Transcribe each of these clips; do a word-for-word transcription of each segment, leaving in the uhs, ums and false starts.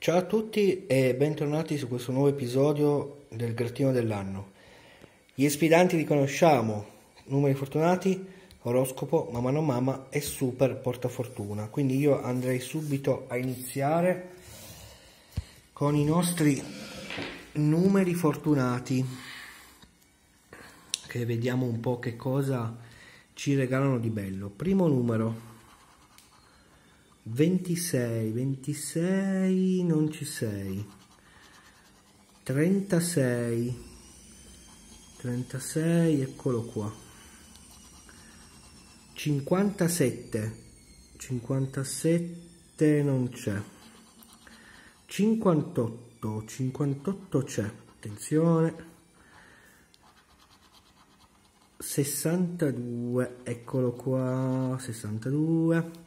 Ciao a tutti e bentornati su questo nuovo episodio del Grattino dell'anno. Gli sfidanti li conosciamo, numeri fortunati, oroscopo, mamma non mamma e super portafortuna. Quindi io andrei subito a iniziare con i nostri numeri fortunati, che vediamo un po' che cosa ci regalano di bello. Primo numero ventisei, ventisei non ci sei, trentasei, trentasei eccolo qua, cinquantasette, cinquantasette non c'è, cinquantotto, cinquantotto c'è, attenzione, sessantadue, eccolo qua, sessantadue,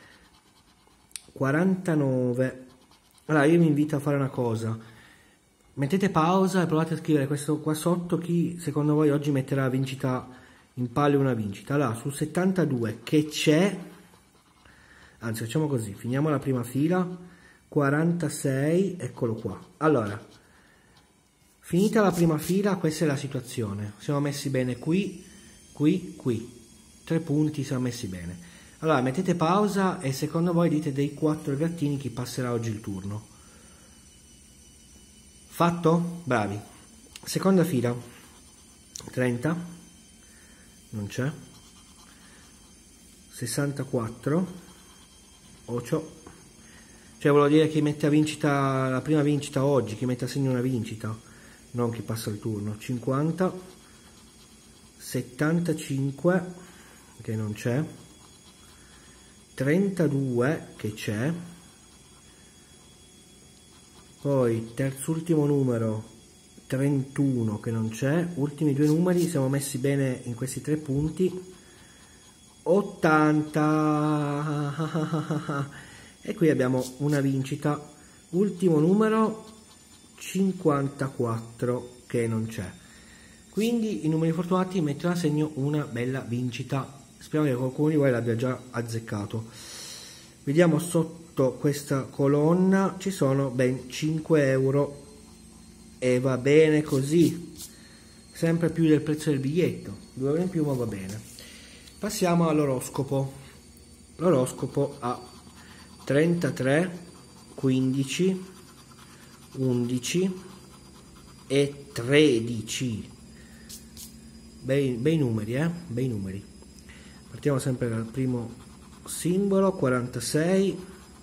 quarantanove. Allora io vi invito a fare una cosa: mettete pausa e provate a scrivere questo qua sotto chi secondo voi oggi metterà la vincita in palio, una vincita. Allora sul settantadue che c'è, anzi facciamo così, finiamo la prima fila, quarantasei, eccolo qua. Allora, finita la prima fila, questa è la situazione, siamo messi bene qui, qui, qui, tre punti siamo messi bene. Allora mettete pausa e secondo voi dite dei quattro grattini chi passerà oggi il turno. Fatto? Bravi. Seconda fila, trenta, non c'è, sessantaquattro, ocio, cioè volevo dire chi mette a vincita la prima vincita oggi, chi mette a segno una vincita, non chi passa il turno. cinquanta, settantacinque, che non c'è, trentadue che c'è, poi terzultimo numero trentuno che non c'è, ultimi due numeri siamo messi bene in questi tre punti, ottanta e qui abbiamo una vincita, ultimo numero cinquantaquattro che non c'è. Quindi i numeri fortunati mettono a segno una bella vincita. Speriamo che qualcuno di voi l'abbia già azzeccato. Vediamo sotto questa colonna, ci sono ben cinque euro e va bene così, sempre più del prezzo del biglietto, due euro in più ma va bene. Passiamo all'oroscopo. L'oroscopo ha trentatré, quindici, undici e tredici. Bei, bei numeri, eh? Bei numeri. Partiamo sempre dal primo simbolo, quarantasei.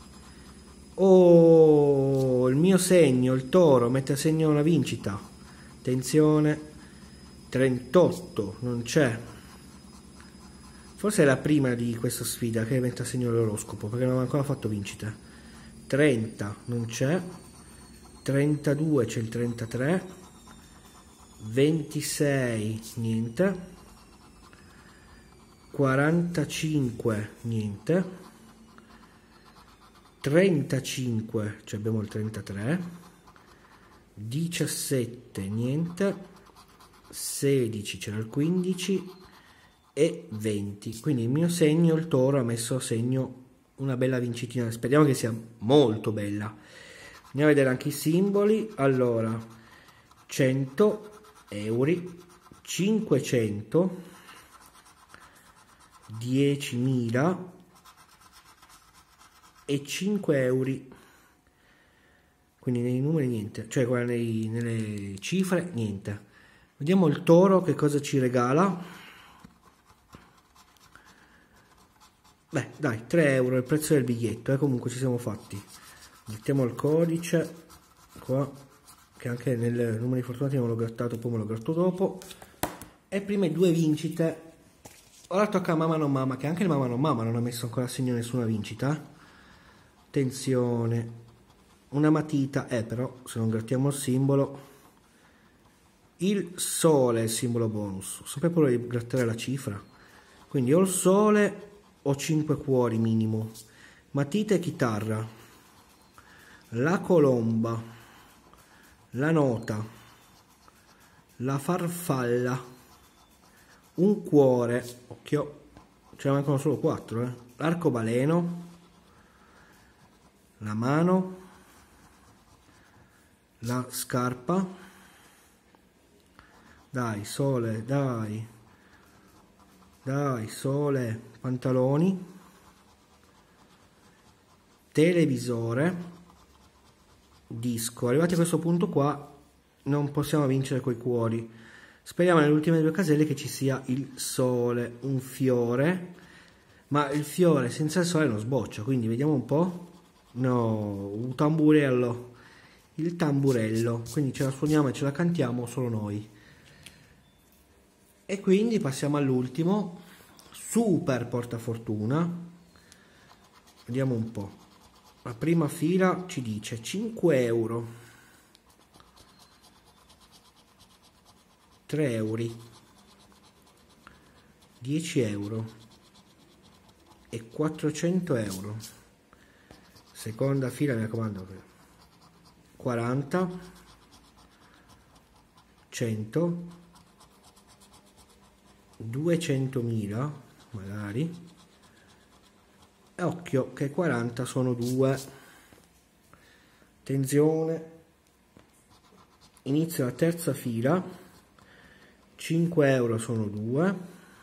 Oh, il mio segno, il toro, mette a segno una vincita. Attenzione, trentotto, non c'è. Forse è la prima di questa sfida che mette a segno l'oroscopo, perché non ho ancora fatto vincite. trenta, non c'è. trentadue, c'è il trentatré. ventisei, niente. quarantacinque, niente, trentacinque, cioè abbiamo il trentatré, diciassette, niente, sedici, c'era il quindici e venti. Quindi il mio segno, il toro, ha messo a segno una bella vincitina, speriamo che sia molto bella. Andiamo a vedere anche i simboli. Allora, cento euro, cinquecento, diecimila e cinque euro, quindi nei numeri niente, cioè nei, nelle cifre niente. Vediamo il toro che cosa ci regala. Beh dai, tre euro il prezzo del biglietto, eh, comunque ci siamo fatti. Mettiamo il codice qua, che anche nel numeri fortunati non l'ho grattato, poi me lo gratto dopo. E prime due vincite. Ora tocca a mamma non mamma, che anche il mamma non mamma non ha messo ancora a segno nessuna vincita. Attenzione, una matita, eh però se non grattiamo il simbolo, il sole è il simbolo bonus, ho sempre paura di grattare la cifra, quindi o il sole o cinque cuori minimo, matita e chitarra, la colomba, la nota, la farfalla, un cuore, occhio, ce ne mancano solo quattro, eh? L'arcobaleno, la mano, la scarpa, dai sole, dai, dai sole, pantaloni, televisore, disco. Arrivati a questo punto qua non possiamo vincere coi cuori. Speriamo nelle ultime due caselle che ci sia il sole, un fiore, ma il fiore senza il sole non sboccia, quindi vediamo un po'. No, un tamburello, il tamburello, quindi ce la suoniamo e ce la cantiamo solo noi. E quindi passiamo all'ultimo, super portafortuna. Vediamo un po'. La prima fila ci dice cinque euro, tre euro, dieci euro e quattrocento euro. Seconda fila, mi raccomando, quaranta, cento, duecentomila magari. E occhio che quaranta sono due. Attenzione, inizia la terza fila, cinque euro sono due,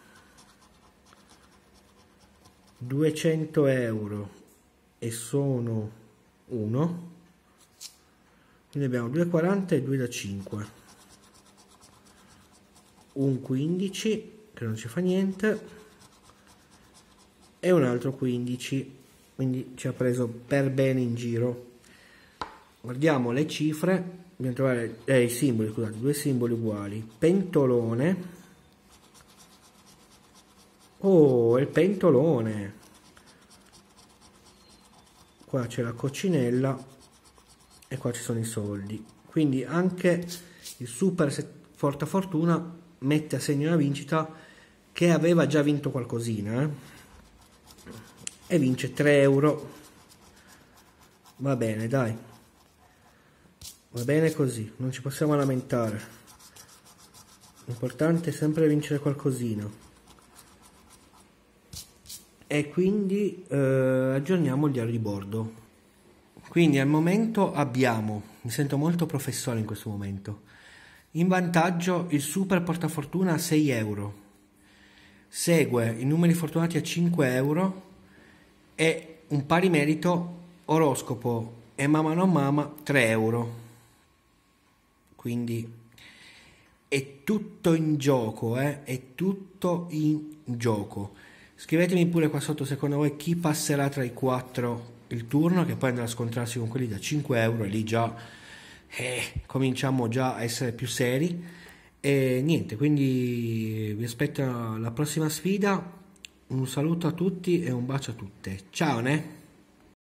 duecento euro e sono uno, quindi abbiamo due virgola quaranta e due da cinque, un quindici che non ci fa niente e un altro quindici, quindi ci ha preso per bene in giro. Guardiamo le cifre, dobbiamo trovare eh, i simboli, scusate, due simboli uguali. Pentolone, oh, il pentolone, qua c'è la coccinella e qua ci sono i soldi, quindi anche il super portafortuna mette a segno una vincita che aveva già vinto qualcosina, eh? E vince tre euro. Va bene, dai, va bene così, non ci possiamo lamentare. L'importante è sempre vincere qualcosina. E quindi eh, aggiorniamo il diario di bordo. Quindi al momento abbiamo, mi sento molto professore in questo momento, in vantaggio il super portafortuna a sei euro, segue i numeri fortunati a cinque euro e un pari merito oroscopo e mamma non mamma tre euro. Quindi è tutto in gioco, eh? È tutto in gioco. Scrivetemi pure qua sotto secondo voi chi passerà tra i quattro il turno, che poi andrà a scontrarsi con quelli da cinque euro, e lì già eh, cominciamo già a essere più seri. E niente, quindi vi aspetto alla prossima sfida. Un saluto a tutti e un bacio a tutte. Ciao, ne?